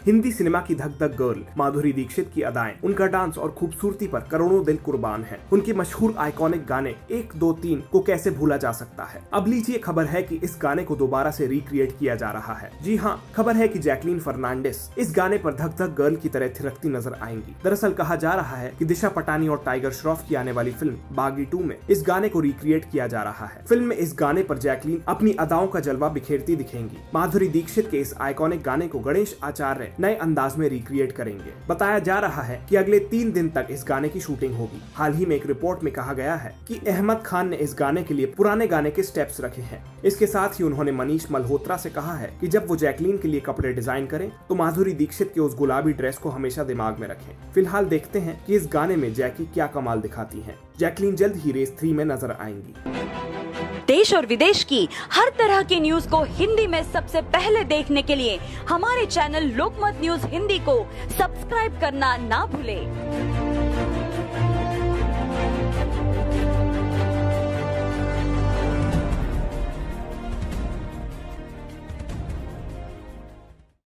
Hindi cinema की धक धक गर्ल माधुरी दीक्षित की अदाएं, उनका डांस और खूबसूरती पर करोड़ों दिल कुर्बान हैं। उनके मशहूर आइकॉनिक गाने 1, 2, 3 को कैसे भूला जा सकता है। अब लीजिए खबर है कि इस गाने को दोबारा से रिक्रिएट किया जा रहा है। जी हाँ, खबर है कि जैकलीन फर्नांडिस इस गाने पर धक धक गर्ल की तरह थिरकती नजर आएंगी। दरअसल कहा जा रहा है कि दिशा पटानी और टाइगर श्रॉफ की आने वाली फिल्म बागी 2 में इस गाने को रिक्रिएट किया जा रहा है। फिल्म में इस गाने पर जैकलीन अपनी अदाओं का जलवा बिखेरती दिखेंगी। माधुरी दीक्षित के इस आइकॉनिक गाने को गणेश आचार्य नए अंदाज में रिक्रिएट करेंगे। बताया जा रहा है कि अगले 3 दिन तक इस गाने की शूटिंग होगी। हाल ही में एक रिपोर्ट में कहा गया है कि अहमद खान ने इस गाने के लिए पुराने गाने के स्टेप्स रखे हैं। इसके साथ ही उन्होंने मनीष मल्होत्रा से कहा है कि जब वो जैकलीन के लिए कपड़े डिजाइन करें तो माधुरी दीक्षित के उस गुलाबी ड्रेस को हमेशा दिमाग में रखें। फिलहाल देखते हैं कि इस गाने में जैकी क्या कमाल दिखाती हैं। जैकलीन जल्द ही रेस 3 में नजर आएंगी। देश और विदेश की हर तरह की न्यूज को हिंदी में सबसे पहले देखने के लिए हमारे चैनल लोकमत न्यूज हिंदी को सब्सक्राइब करना ना भूलें।